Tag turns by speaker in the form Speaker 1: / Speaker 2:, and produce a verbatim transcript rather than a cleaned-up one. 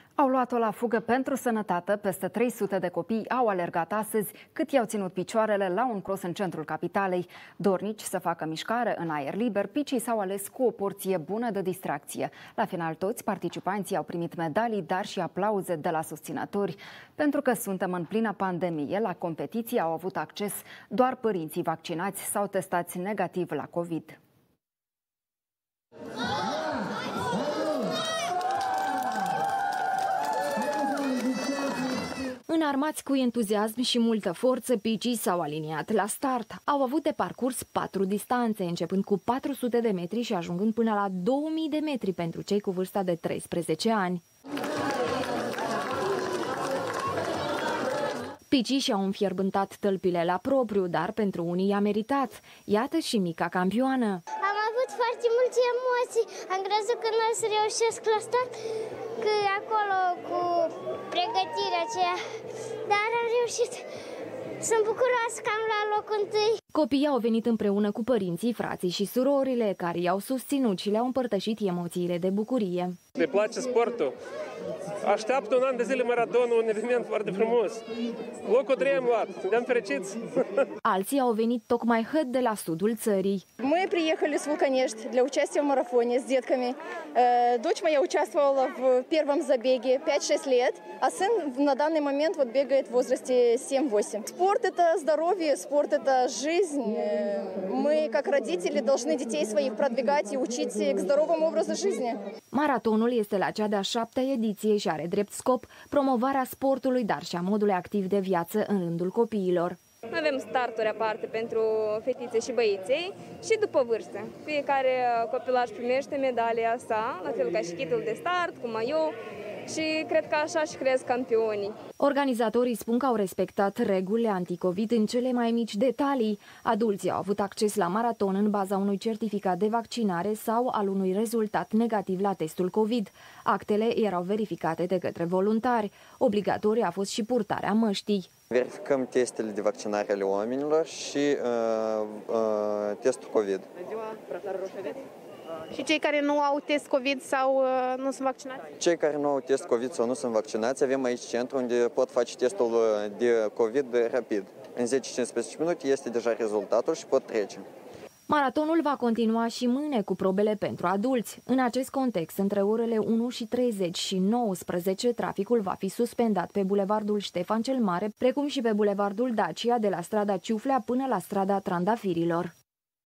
Speaker 1: Au luat-o la fugă pentru sănătate. Peste trei sute de copii au alergat astăzi, cât i-au ținut picioarele la un cross în centrul capitalei. Dornici să facă mișcare în aer liber, picii s-au ales cu o porție bună de distracție. La final, toți participanții au primit medalii, dar și aplauze de la susținători. Pentru că suntem în plină pandemie, la competiție au avut acces doar părinții vaccinați sau testați negativ la COVID. Înarmați cu entuziasm și multă forță, picii s-au aliniat la start. Au avut de parcurs patru distanțe, începând cu patru sute de metri și ajungând până la două mii de metri pentru cei cu vârsta de treisprezece ani. Picii și-au înfierbântat tălpile la propriu, dar pentru unii i-a meritat. Iată și mica campioană.
Speaker 2: Am avut foarte multe emoții. Am crezut că nu o să reușesc la start, că acolo cu pregătirea aceea, dar am reușit. Sunt bucuroasă că am luat locul întâi.
Speaker 1: Copiii au venit împreună cu părinții, frații și surorile, care i-au susținut și le-au împărtășit emoțiile de bucurie.
Speaker 3: Le place sportul. Așteaptă un an de zile maratonul, un eveniment foarte frumos. Locul trei am luat, suntem fericiți.
Speaker 1: Alții au venit tocmai hăt de la sudul țării.
Speaker 4: Мы приехали с Вулканешт для участия в марафоне с детками. Дочь моя участвовала в первом забеге пять-шесть лет, а сын на данный момент вот бегает в возрасте семь-восемь. Спорт – это здоровье, спорт – это жизнь. Мы, как родители, должны детей своих продвигать и учить к здоровому образу жизни.
Speaker 1: Maratonul este la cea de-a șaptea ediție și are drept scop promovarea sportului, dar și a modului activ de viață în rândul copiilor.
Speaker 5: Avem starturi aparte pentru fetițe și băieței și după vârstă. Fiecare copilaj primește medalia sa, la fel ca și kitul de start, cu maillot, și cred că așa și cresc campionii.
Speaker 1: Organizatorii spun că au respectat regulile anticovid în cele mai mici detalii. Adulții au avut acces la maraton în baza unui certificat de vaccinare sau al unui rezultat negativ la testul COVID. Actele erau verificate de către voluntari. Obligatorie a fost și purtarea măștii.
Speaker 6: Verificăm testele de vaccinare ale oamenilor și uh, uh, testul COVID.
Speaker 7: Și cei care nu au test COVID sau uh, nu sunt vaccinați?
Speaker 6: Cei care nu au test COVID sau nu sunt vaccinați, avem aici centru unde pot face testul de COVID rapid. În zece-cincisprezece minute este deja rezultatul și pot trece.
Speaker 1: Maratonul va continua și mâine cu probele pentru adulți. În acest context, între orele unu și treizeci și nouăsprezece, traficul va fi suspendat pe bulevardul Ștefan cel Mare, precum și pe bulevardul Dacia de la strada Ciuflea până la strada Trandafirilor.